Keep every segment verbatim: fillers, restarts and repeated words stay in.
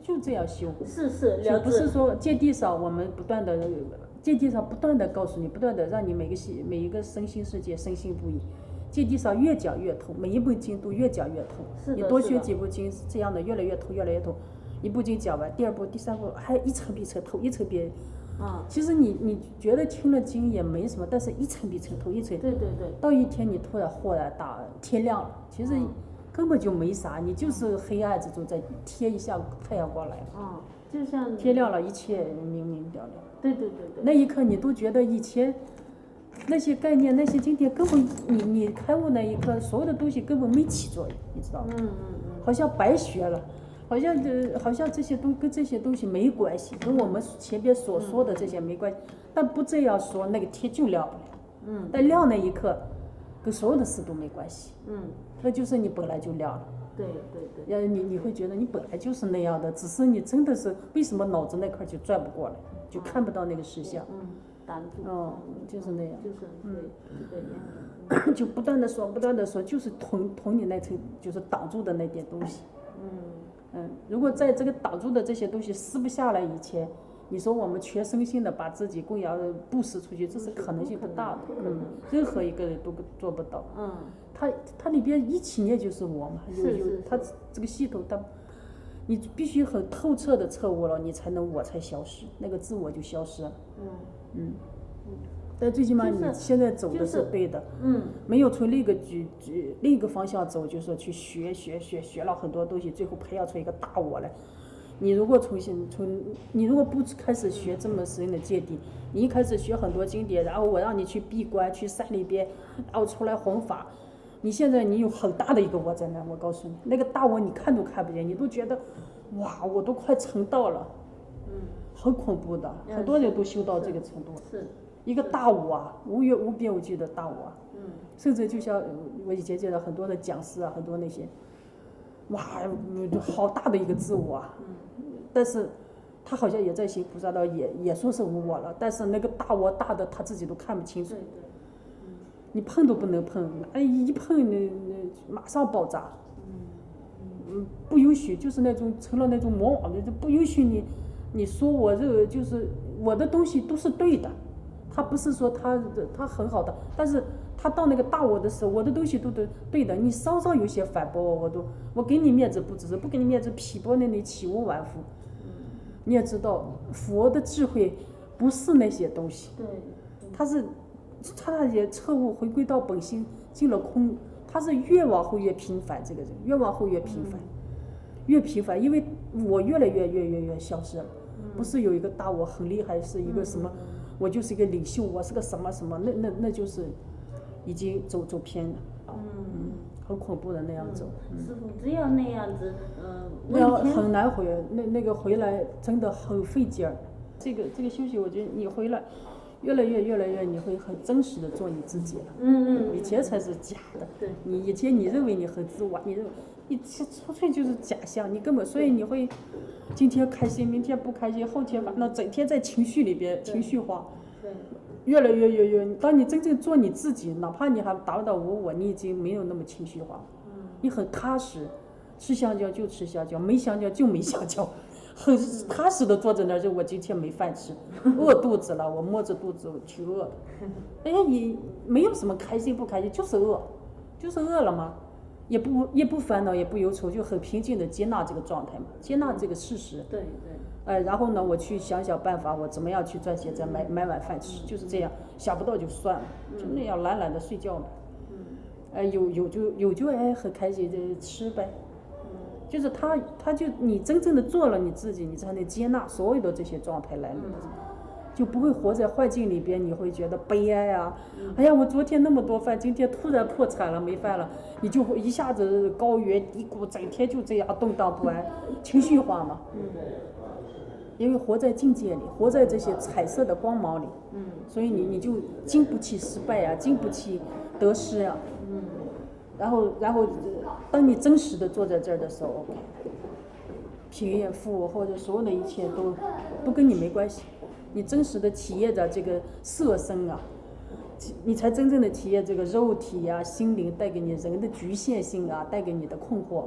就这样修。 是是， 就不是说芥蒂少，我们不断的芥蒂少不断的告诉你，不断的让你每个细每一个身心世界深信不疑。芥蒂少越讲越通，每一部经都越讲越通。你多学几部经，这样的越来越通，越来越通。一部经讲完，第二部、第三部还一层比一层透，一层比。 啊， 其实你你觉得听了经也没什么，但是一层比一层透，一层。 对对对。 到一天你突然豁然大天亮了，其实根本就没啥，你就是黑暗之中再贴一下太阳光来了。 啊，就像天亮了，一切明明了了。 对对对对。 那一刻你都觉得以前那些概念、那些经典根本你你开悟那一刻，所有的东西根本没起作用，你知道吗？ 嗯嗯嗯。 好像白学了。好像这好像这些东跟这些东西没关系，跟我们前边所说的这些没关系。但不这样说，那个天就亮不了。 嗯。 但亮那一刻，跟所有的事都没关系。 嗯。 那就是你本来就亮了。 对对对。 要你你会觉得你本来就是那样的，只是你真的是为什么脑子那块就转不过来，就看不到那个实相。 嗯。挡住。 嗯，就是那样。 就是嗯， 这个样。 就不断的说，不断的说，就是同同你那层就是挡住的那点东西。 嗯。 嗯，如果在这个挡住的这些东西撕不下来以前，你说我们全身心的把自己供养布施出去，这是可能性不大的。嗯，任何一个人都不做不到。 嗯， 它它里边一起念就是我嘛，有有它这个系统它，你必须很透彻的彻悟了，你才能我才消失，那个自我就消失了。 嗯嗯。但最起码你现在走的是对的， 就是、嗯， 没有从另一个举举另一个方向走，就是说去学学学学了很多东西，最后培养出一个大我来。你如果重新从你如果不开始学这么深的芥蒂，你一开始学很多经典，然后我让你去闭关去山里边，然后出来弘法，你现在你有很大的一个我在那，我告诉你，那个大我你看都看不见，你都觉得哇，我都快成道了， 嗯， 很恐怖的，很多人都修到这个程度。 是。 一个大我啊，无缘无边无际的大我啊， 嗯， 甚至就像我以前见到很多的讲师啊，很多那些，哇，好大的一个自我啊， 嗯， 但是他好像也在行菩萨道，也也说是无我了，但是那个大我大的他自己都看不清楚， 对对，嗯， 你碰都不能碰，哎，一碰那那马上爆炸， 嗯嗯，不允许，就是那种成了那种魔王的，就不允许你，你说我这个就是我的东西都是对的。他不是说他他很好的，但是他到那个大我的时候，我的东西都对对的，你稍稍有些反驳我，我都我给你面子不只是不给你面子，劈波那里起无完肤。你也知道佛的智慧不是那些东西， 对， 他是他那些彻悟回归到本心，进了空，他是越往后越平凡，这个人越往后越平凡，越平凡，因为我越来越越越越消失了，不是有一个大我很厉害，是一个什么？我就是一个领袖，我是个什么什么，那那那就是已经走走偏了，嗯，很恐怖的那样走。 嗯、师傅只要那样子，嗯、呃， 那样很难回，那那个回来真的很费劲儿。这个这个休息，我觉得你回来，越来越越来越，你会很真实的做你自己了。 嗯嗯。 以前才是假的。 对。 你以前你认为你很自我，你认为你纯粹就是假象，你根本所以你会。今天开心，明天不开心，后天烦恼，整天在情绪里边，情绪化， 对， 越来越越越。当你真正做你自己，哪怕你还达不到无我，你已经没有那么情绪化， 嗯， 你很踏实，吃香蕉就吃香蕉，没香蕉就没香蕉，很踏实的坐在那儿，就我今天没饭吃，饿肚子了，我摸着肚子，我挺饿的。哎呀，你没有什么开心不开心，就是饿，就是饿了吗？也不也不烦恼，也不忧愁，就很平静的接纳这个状态嘛，接纳这个事实。 对对。 呃，然后呢，我去想想办法，我怎么样去赚钱，再买买碗饭吃，就是这样。想不到就算了，就那样懒懒的睡觉嘛。 嗯。 哎，有有就有就哎很开心的吃呗。 嗯。 就是他他就你真正的做了你自己，你才能接纳所有的这些状态来临。嗯。就不会活在幻境里边，你会觉得悲哀啊！ 嗯、 哎呀，我昨天那么多饭，今天突然破产了，没饭了，你就会一下子高原低谷，整天就这样动荡不安，情绪化嘛。 嗯。 因为活在境界里，活在这些彩色的光芒里， 嗯， 所以你你就经不起失败啊，经不起得失啊。 嗯。 然后然后，当你真实的坐在这儿的时候，平安富或者所有的一切都都跟你没关系。你真实的体验着这个色身啊，你才真正的体验这个肉体啊、心灵带给你人的局限性啊，带给你的困惑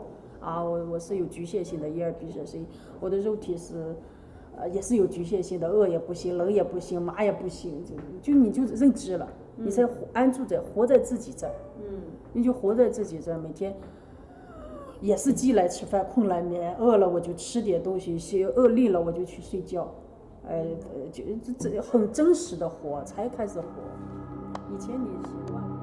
啊，我我是有局限性的，一、二、B、C、C，我的肉体是，呃，也是有局限性的，饿也不行，冷也不行，麻也不行，就就你就认知了，你才活安住在活在自己这儿， 嗯， 你就活在自己这儿，每天也是饥来吃饭，困来眠，饿了我就吃点东西，歇饿累了我就去睡觉，哎，呃就这这很真实的活，才开始活，以前你习惯。